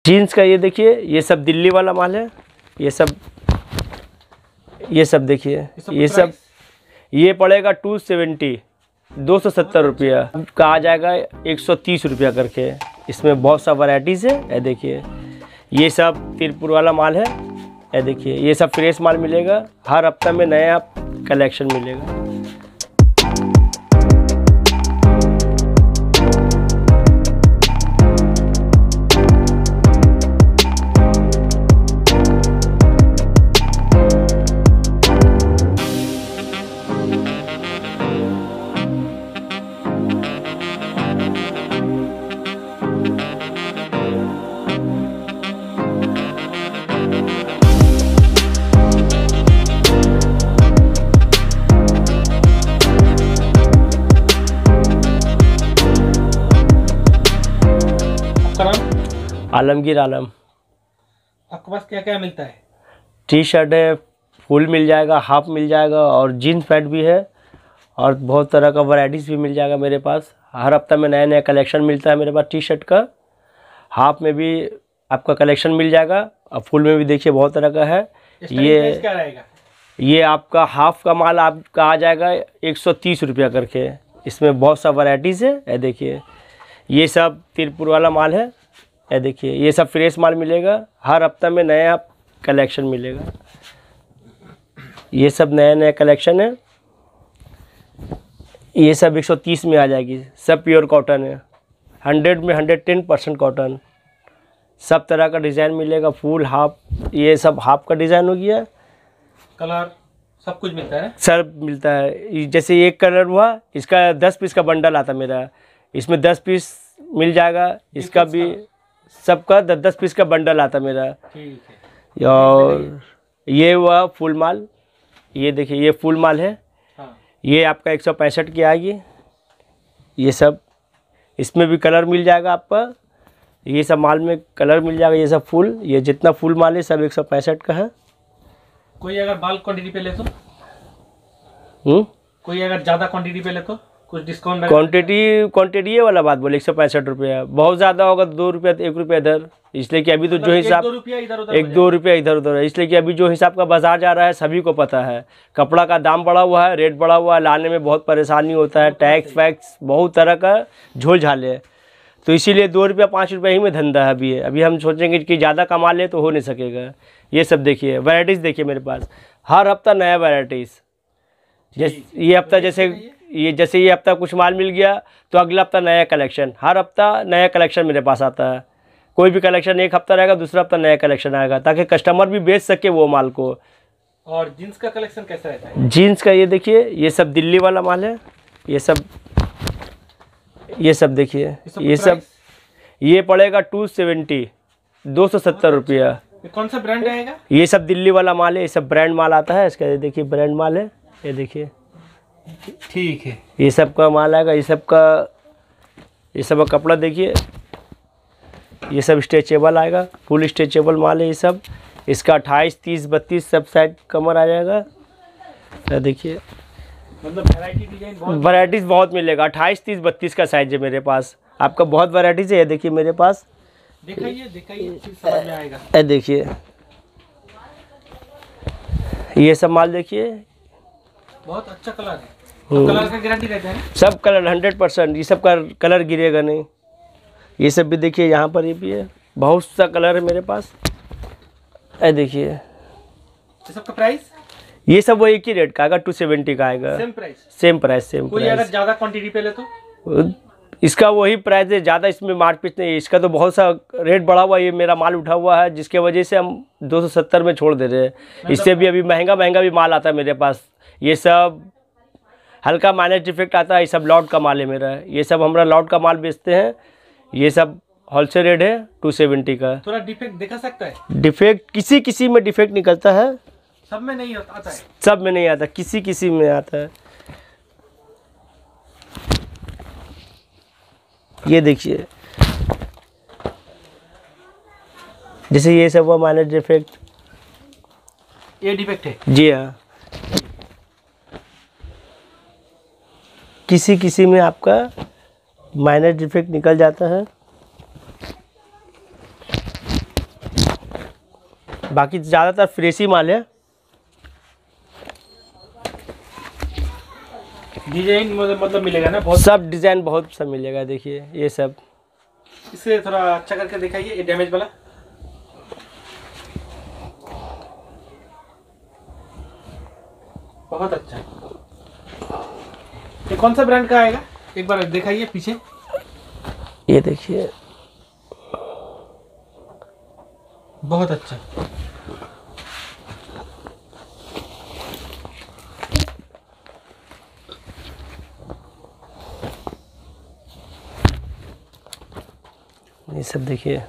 Jeans का ये देखिए, ये सब दिल्ली वाला माल है। ये सब देखिए, ये पड़ेगा 270, 270 रुपया का आ जाएगा, 130 रुपया करके। इसमें बहुत सा वैरायटीज़ है। ये देखिए, ये सब तिरपुर वाला माल है। ये देखिए, ये सब फ्रेश माल मिलेगा। हर हफ्ता में नया कलेक्शन मिलेगा। आलमगीर आलम। आपके पास क्या क्या मिलता है? टी शर्ट है, फुल मिल जाएगा, हाफ मिल जाएगा, और जीन्स पैंट भी है, और बहुत तरह का वैरायटीज़ भी मिल जाएगा मेरे पास। हर हफ्ता में नया नया कलेक्शन मिलता है मेरे पास। टी शर्ट का हाफ में भी आपका कलेक्शन मिल जाएगा, और फुल में भी देखिए बहुत तरह का है। ये क्या रहेगा? ये आपका हाफ का माल आपका आ जाएगा 130 रुपया करके। इसमें बहुत सा वैरायटीज़ है। ये देखिए, ये सब तिरपुर वाला माल है। ये देखिए, ये सब फ्रेश माल मिलेगा। हर हफ्ता में नया कलेक्शन मिलेगा। ये सब नया नया कलेक्शन है। ये सब 130 में आ जाएगी। सब प्योर कॉटन है। 100 में 110% कॉटन। सब तरह का डिज़ाइन मिलेगा, फुल हाफ। ये सब हाफ का डिज़ाइन हो गया। कलर सब कुछ मिलता है? सब मिलता है। जैसे एक कलर हुआ, इसका 10 पीस का बंडल आता मेरा। इसमें 10 पीस मिल जाएगा। इसका भी सबका 10-10 पीस का बंडल आता मेरा। ठीक है। और ये हुआ फुल माल। ये देखिए, ये फुल माल है। हाँ। ये आपका 165 की आएगी। ये सब, इसमें भी कलर मिल जाएगा आपका। ये सब माल में कलर मिल जाएगा। ये सब फुल, ये जितना फुल माल है सब 165 का है। कोई अगर बाल क्वांटिटी पे ले तो? कोई अगर ज़्यादा क्वांटिटी पे ले तो कुछ डिस्काउंट? क्वांटिटी ये वाला बात बोले, 165 रुपया। बहुत ज़्यादा होगा तो 2 रुपया, 1 रुपया इधर। इसलिए कि अभी तो जो हिसाब 1-2 रुपया इधर उधर, 1-2 रुपया इधर उधर है। इसलिए कि अभी जो हिसाब का बाजार जा रहा है सभी को पता है। कपड़ा का दाम बढ़ा हुआ है, रेट बढ़ा हुआ है, लाने में बहुत परेशानी होता है। टैक्स वैक्स बहुत तरह का झोल झाले है। तो इसीलिए 2 रुपया 5 रुपया ही में धंधा है अभी। अभी हम सोचेंगे कि ज़्यादा कमा ले तो हो नहीं सकेगा। ये सब देखिए, वैरायटीज़ देखिए मेरे पास। हर हफ्ता नया वैरायटीज़। जैसे ये हफ्ता, जैसे ये हफ्ता कुछ माल मिल गया तो अगला हफ्ता नया कलेक्शन। हर हफ्ता नया कलेक्शन मेरे पास आता है। कोई भी कलेक्शन एक हफ्ता रहेगा, दूसरा हफ्ता नया कलेक्शन आएगा, ताकि कस्टमर भी बेच सके वो माल को। और जीन्स का कलेक्शन कैसा रहता है? जीन्स का ये देखिए, ये सब दिल्ली वाला माल है। ये सब देखिए, ये पड़ेगा 270, 270 रुपया। कौन सा ब्रांड रहेगा? ये सब दिल्ली वाला माल है। ये सब ब्रांड माल आता है। इसका ये देखिए ब्रांड माल है। ये देखिए, ठीक है। ये सब का माल आएगा। ये सब का कपड़ा देखिए। ये सब स्ट्रेचेबल आएगा, फुल स्ट्रेचेबल माल है ये सब। इसका 28, 30, 32 सब साइज कमर आ जाएगा। देखिए, मतलब वैराइटीज़ बहुत मिलेगा। 28, 30, 32 का साइज है मेरे पास। आपका बहुत वैराइटीज़ है। ये देखिए मेरे पास, दिखाइए फिर समझ में आएगा। ये देखिए, ये सब माल देखिए, बहुत अच्छा कलर है। कलर का गारंटी रहता है? सब कलर 100%। ये सब का कलर गिरेगा नहीं। ये सब भी देखिए, यहाँ पर ये भी है। बहुत सा कलर है मेरे पास। ये देखिए, ये सब का प्राइस? ये सब वो एक ही रेट का आएगा, 270 का आएगा। Same price? Same price. कोई अगर ज़्यादा क्वांटिटी पे ले तो? इसका वही प्राइस है। ज़्यादा इसमें मारपीट नहीं है। इसका तो बहुत सा रेट बढ़ा हुआ है। ये मेरा माल उठा हुआ है, जिसके वजह से हम 270 में छोड़ दे रहे हैं। इससे भी अभी महंगा भी माल आता है मेरे पास। ये सब हल्का माइनस डिफेक्ट आता है। ये सब लॉट का माल है मेरा। ये सब हमारा लॉट का माल बेचते हैं। ये सब होलसेल रेट है 270 का। थोड़ा डिफेक्ट दिखा सकता है? डिफेक्ट किसी में डिफेक्ट निकलता है, सब में नहीं आता है। सब में नहीं आता, किसी में आता है। ये देखिए, जैसे ये सब हुआ माइनर डिफेक्ट। ये डिफेक्ट है? जी हाँ। किसी में आपका माइनर डिफेक्ट निकल जाता है। बाकी ज़्यादातर फ्रेश ही माल है। डिजाइन मतलब मिलेगा ना बहुत? सब डिज़ाइन बहुत सब मिलेगा। देखिए ये सब, इसे थोड़ा अच्छा करके दिखाइए, ये डैमेज वाला। बहुत अच्छा। ये कौन सा ब्रांड का आएगा, एक बार दिखाइए पीछे। ये देखिए बहुत अच्छा। ये सब देखिए,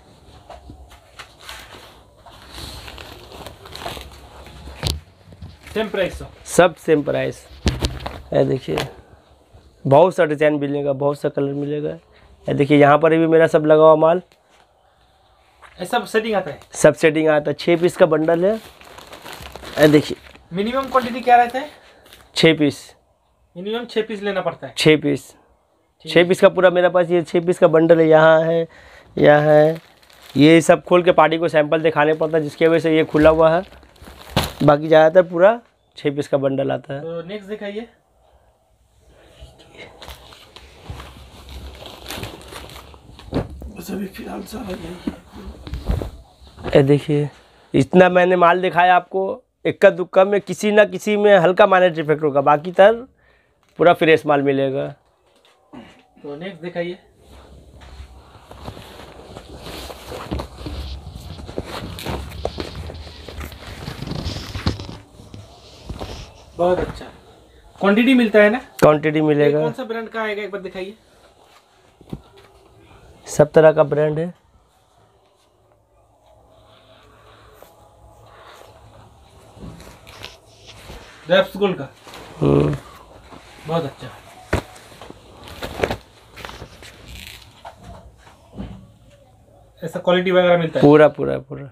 सेम प्राइस हो? सब सेम प्राइस। ये देखिए बहुत सा डिज़ाइन मिलेगा, बहुत सा कलर मिलेगा। ये देखिए यहाँ पर भी मेरा सब लगा हुआ माल। ये सब सेटिंग आता है? सब सेटिंग आता है। 6 पीस का बंडल है। ये देखिए मिनिमम क्वांटिटी क्या रहता है? 6 पीस। मिनिमम 6 पीस लेना पड़ता है? 6 पीस। 6 पीस का पूरा मेरे पास ये 6 पीस का बंडल है। यहाँ है, यहाँ है। ये सब खोल के पार्टी को सैंपल दिखाने पड़ता है, जिसकी वजह से ये खुला हुआ है। बाकी ज़्यादातर पूरा 6 पीस का बंडल आता है। तो नेक्स्ट दिखाइए। अभी फिलहाल सारा ये देखिए इतना मैंने माल दिखाया आपको। इक्का दुक्का में किसी ना किसी में हल्का माइनर डिफेक्ट होगा, बाकी तर पूरा फ्रेश माल मिलेगा। तो नेक्स्ट दिखाइए। बहुत अच्छा। क्वांटिटी मिलता है ना? क्वांटिटी मिलेगा। कौन सा ब्रांड का आएगा, एक बार दिखाइए। सब तरह का ब्रांड है। रैप्स गोल्ड का। बहुत अच्छा। ऐसा क्वालिटी वगैरह मिलता है? पूरा पूरा पूरा।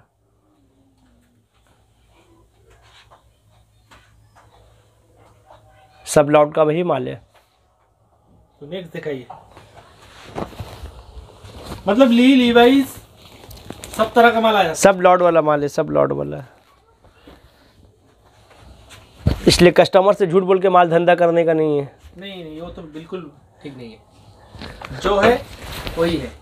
सब लॉट का वही माल है। तो नेक्स्ट दिखाइए। मतलब लीवाइस सब तरह का माल आ जाता है? सब लॉट वाला माल है, सब लॉट वाला। इसलिए कस्टमर से झूठ बोल के माल धंधा करने का नहीं है। नहीं नहीं, वो तो बिल्कुल ठीक नहीं है। जो है वही है।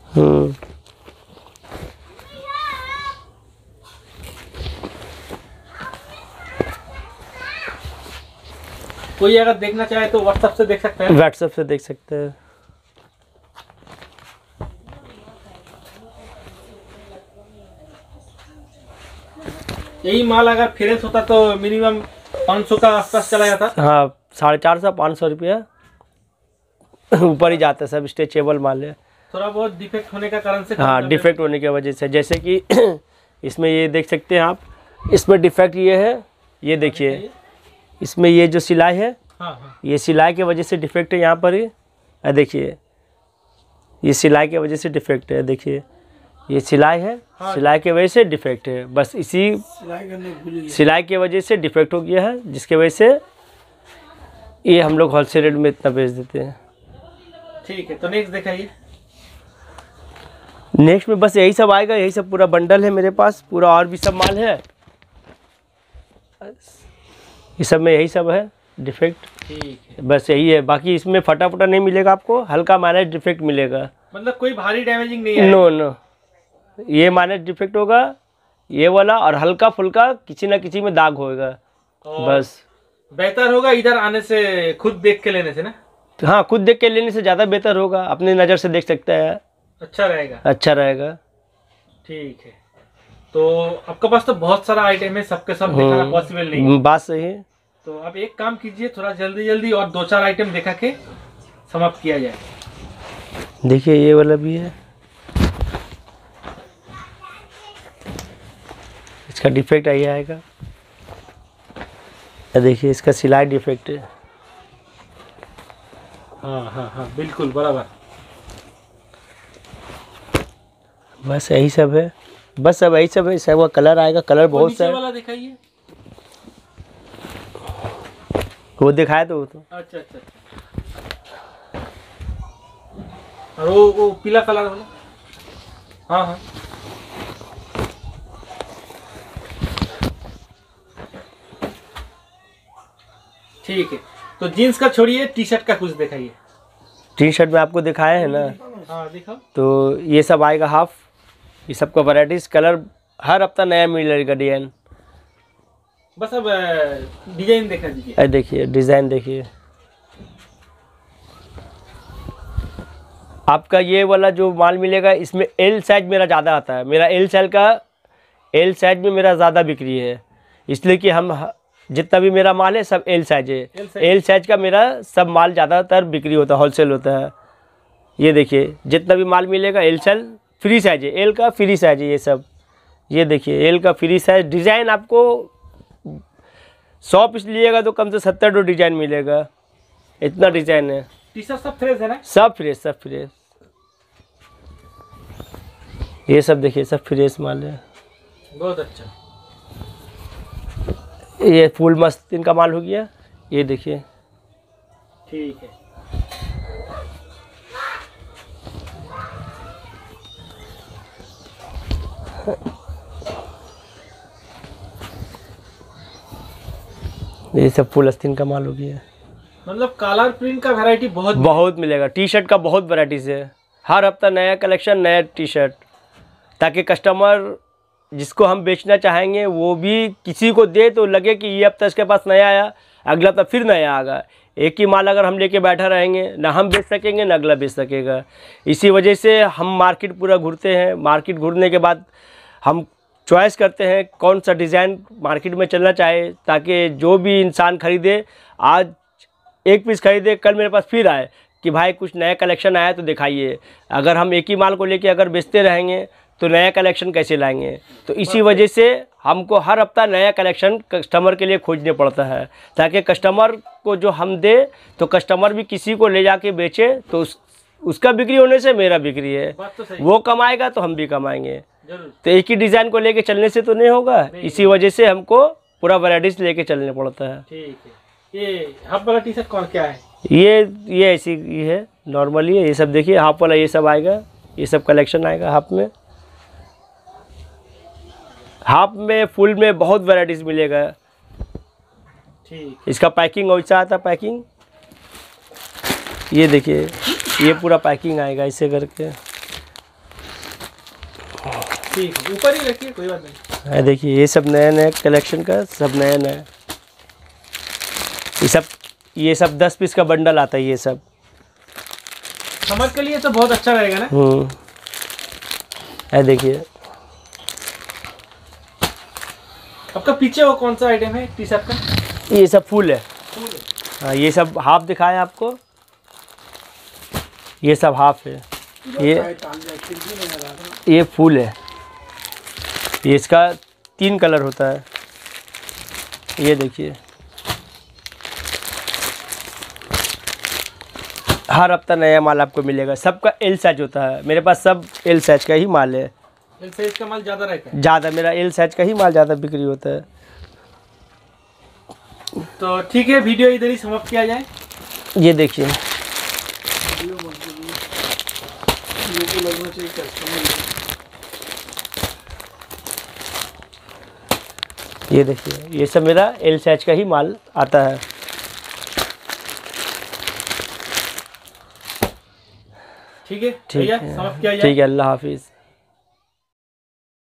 कोई अगर देखना चाहे तो व्हाट्सएप से देख सकते हैं? व्हाट्सएप से देख सकते हैं। यही माल अगर फ्रेश होता तो मिनिमम 500 का आसपास चला जाता? हाँ 450-500 रुपया ऊपर ही जाता है। सब स्ट्रेचेबल माल है। थोड़ा बहुत डिफेक्ट होने का कारण से? हाँ डिफेक्ट होने की वजह से, जैसे कि इसमें ये देख सकते हैं आप, इसमें डिफेक्ट ये है। ये देखिए इसमें ये जो सिलाई है, हाँ। ये सिलाई की वजह से डिफेक्ट है यहाँ पर ही। देखिए ये सिलाई की वजह से डिफेक्ट है। देखिए ये सिलाई है, हाँ। सिलाई की वजह से डिफेक्ट है। बस इसी सिलाई की वजह से डिफेक्ट हो गया है, जिसके वजह से ये हम लोग होलसेल रेट में इतना बेच देते हैं। ठीक है, तो नेक्स्ट दिखाइए। नेक्स्ट में बस यही सब आएगा। यही सब पूरा बंडल है मेरे पास पूरा। और भी सब माल है, ये सब में यही सब है डिफेक्ट। ठीक है, बस यही है। बाकी इसमें फटा फटा नहीं मिलेगा आपको, हल्का माइनर डिफेक्ट मिलेगा। मतलब कोई भारी डैमेजिंग नहीं है? नो नो, ये माइनर डिफेक्ट होगा ये वाला, और हल्का फुल्का किसी ना किसी में दाग होगा बस। बेहतर होगा इधर आने से, खुद देख के लेने से ना? हाँ खुद देख के लेने से ज़्यादा बेहतर होगा। अपनी नज़र से देख सकता है, अच्छा रहेगा। अच्छा रहेगा। ठीक है, तो आपके पास तो बहुत सारा आइटम है, सबके सब दिखाना पॉसिबल नहीं है। बात सही है। तो आप एक काम कीजिए, थोड़ा जल्दी जल्दी और 2-4 आइटम दिखा के समाप्त किया जाए। देखिए ये वाला भी है, इसका डिफेक्ट आई आएगा। देखिए इसका सिलाई डिफेक्ट है। हाँ बिल्कुल बराबर। बस यही सब है, बस सब यही सब है। सब का कलर आएगा, कलर बहुत सा है। वाला दिखाइए। वो दिखाया तो वो तो। अच्छा। और वो पीला कलर वाला? हाँ। ठीक है, तो जीन्स का छोड़िए, टी शर्ट का कुछ दिखाइए। टी शर्ट में आपको दिखाया है ना, हाँ दिखाओ। तो ये सब आएगा हाफ, ये सबका वैराइटीज कलर हर हफ्ता नया मिलेगा डिजाइन। बस अब डिजाइन देखा दीजिए। अरे देखिए डिज़ाइन देखिए, आपका ये वाला जो माल मिलेगा इसमें एल साइज मेरा ज़्यादा आता है, मेरा एल साइज में मेरा ज़्यादा बिक्री है, इसलिए कि हम जितना भी मेरा माल है सब एल साइज है। एल साइज का मेरा सब माल ज़्यादातर बिक्री होता है, होलसेल होता है। ये देखिए जितना भी माल मिलेगा एल साइज फ्री साइज है, एल का फ्री साइज है ये सब। ये देखिए एल का फ्री साइज, डिज़ाइन आपको 100 पीस लीजिएगा तो कम से 70 डिज़ाइन मिलेगा, इतना डिज़ाइन है। टी शर्ट सब फ्रेश है ना? सब फ्रेश, सब फ्रेश। ये सब देखिए सब फ्रेश माल है, बहुत अच्छा। ये फुल मस्त इनका माल हो गया, ये देखिए। ठीक है, ये सब फुल अस्तीन का माल हो गया। मतलब कलर प्रिंट का वैरायटी बहुत मिलेगा, टी शर्ट का बहुत वैराइटीज है, हर हफ्ता नया कलेक्शन, नया टी शर्ट, ताकि कस्टमर जिसको हम बेचना चाहेंगे वो भी किसी को दे तो लगे कि ये हफ्ता इसके पास नया आया, अगला हफ्ता फिर नया आएगा। एक ही माल अगर हम लेके बैठा रहेंगे ना हम बेच सकेंगे ना अगला बेच सकेगा। इसी वजह से हम मार्केट पूरा घूरते हैं, मार्केट घूरने के बाद हम चॉइस करते हैं कौन सा डिज़ाइन मार्केट में चलना चाहे, ताकि जो भी इंसान ख़रीदे, आज एक पीस खरीदे कल मेरे पास फिर आए कि भाई कुछ नया कलेक्शन आया तो दिखाइए। अगर हम एक ही माल को लेके अगर बेचते रहेंगे तो नया कलेक्शन कैसे लाएंगे। तो इसी वजह से हमको हर हफ्ता नया कलेक्शन कस्टमर के लिए खोजने पड़ता है, ताकि कस्टमर को जो हम दे तो कस्टमर भी किसी को ले जाके बेचे, तो उसका बिक्री होने से मेरा बिक्री है, तो वो कमाएगा तो हम भी कमाएंगे। जरूर। तो एक ही डिज़ाइन को लेके चलने से तो नहीं होगा, इसी वजह से हमको पूरा वैराइटीज लेके चलने पड़ता है। ठीक है, ये हाफ वाला टी शर्ट कौन क्या है? ये ऐसी ये है, नॉर्मली है। ये सब देखिए हाफ वाला ये सब आएगा, ये सब कलेक्शन आएगा हाफ में। हाफ में फुल में बहुत वैराइटीज मिलेगा। ठीक, इसका पैकिंग वैसा आता है, पैकिंग ये देखिए, ये पूरा पैकिंग आएगा ऐसे करके। ठीक, ऊपर ही रखिए, कोई बात नहीं। है देखिए ये सब नए नए कलेक्शन का, सब नए नए, ये सब 10 पीस का बंडल आता है। ये सब समर के लिए तो बहुत अच्छा रहेगा ना। है देखिए। आपका पीछे वो कौन सा आइटम है टी शर्ट का? ये सब फुल है। फुल है। हाँ, ये सब हाफ दिखाया आपको, ये सब हाफ है। ये फुल है, ये इसका 3 कलर होता है। ये देखिए हर हफ्ता नया माल आपको मिलेगा, सबका एल साइज होता है, मेरे पास सब एल साइज का ही माल है। एल साइज का माल ज़्यादा रहता है? ज़्यादा, मेरा एल साइज का ही माल ज़्यादा बिक्री होता है। तो ठीक है, वीडियो इधर ही समाप्त किया जाए। ये देखिए ये देखिए, ये सब मेरा एल साइज का ही माल आता है। ठीक है, ठीक भैया है, समाप्त किया जाए। ठीक है, अल्लाह हाफिज़।